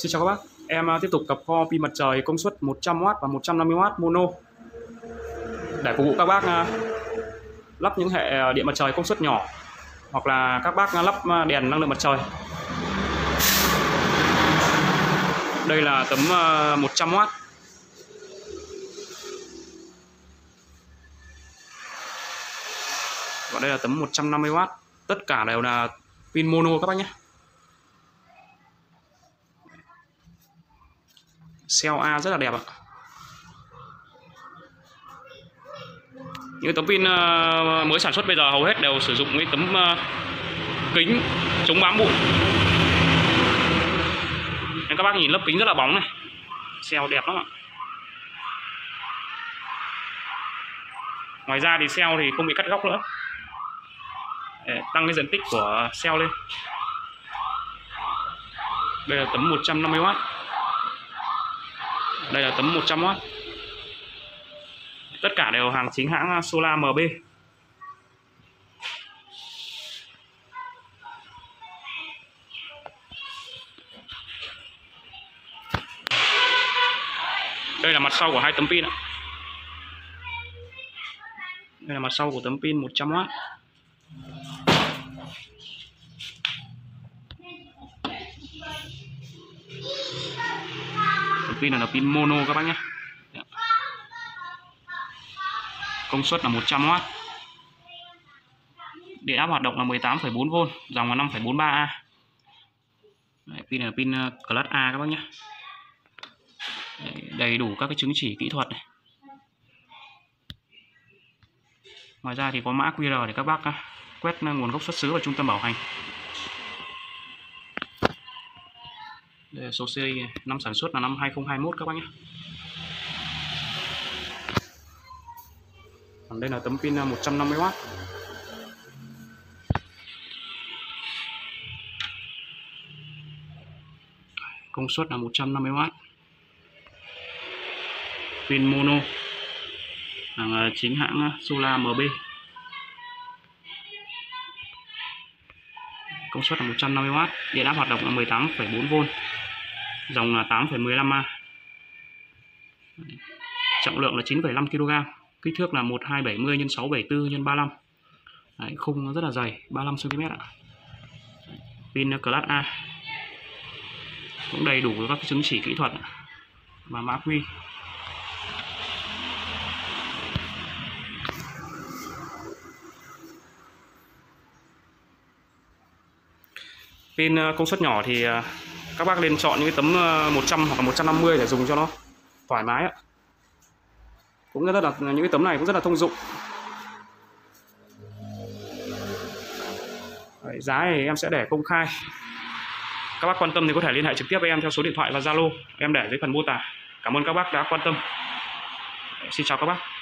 Xin chào các bác, em tiếp tục cặp kho pin mặt trời công suất 100W và 150W mono để phục vụ các bác lắp những hệ điện mặt trời công suất nhỏ hoặc là các bác lắp đèn năng lượng mặt trời. Đây là tấm 100W. Và đây là tấm 150W. Tất cả đều là pin mono các bác nhé. Cell A rất là đẹp ạ. Những tấm pin mới sản xuất bây giờ hầu hết đều sử dụng cái tấm kính chống bám bụi. Nên các bác nhìn lớp kính rất là bóng này. Cell đẹp lắm ạ. Ngoài ra thì cell thì không bị cắt góc nữa, để tăng cái diện tích của cell lên. Đây là tấm 150W. Đây là tấm 100W. Tất cả đều hàng chính hãng Solar MB. Đây là mặt sau của hai tấm pin ạ. Đây là mặt sau của tấm pin 100W. Tấm pin này là pin mono các bác nhé. Công suất là 100W. Điện áp hoạt động là 18,4V, dòng là 5,43A. Pin này là pin class A các bác nhé. Đầy đủ các cái chứng chỉ kỹ thuật này. Ngoài ra thì có mã QR để các bác quét nguồn gốc xuất xứ vào trung tâm bảo hành. Đây là số series, năm sản xuất là năm 2021 các bác nhé. Còn đây là tấm pin 150W. Công suất là 150W. Pin mono, hàng chính hãng Solar MB. Công suất là 150W, điện áp hoạt động là 18,4V, dòng là 8,15A. Trọng lượng là 9,5 kg, kích thước là 1270 x 674 x 35. Đấy, khung nó rất là dày, 35 cm ạ. Pin class A. Cũng đầy đủ các chứng chỉ kỹ thuật và mã quy. Pin công suất nhỏ thì các bác nên chọn những cái tấm 100 hoặc là 150 để dùng cho nó thoải mái ạ. Cũng rất là những cái tấm này cũng rất là thông dụng. Đấy, giá thì em sẽ để công khai. Các bác quan tâm thì có thể liên hệ trực tiếp với em theo số điện thoại và Zalo em để dưới phần mô tả. Cảm ơn các bác đã quan tâm. Xin chào các bác.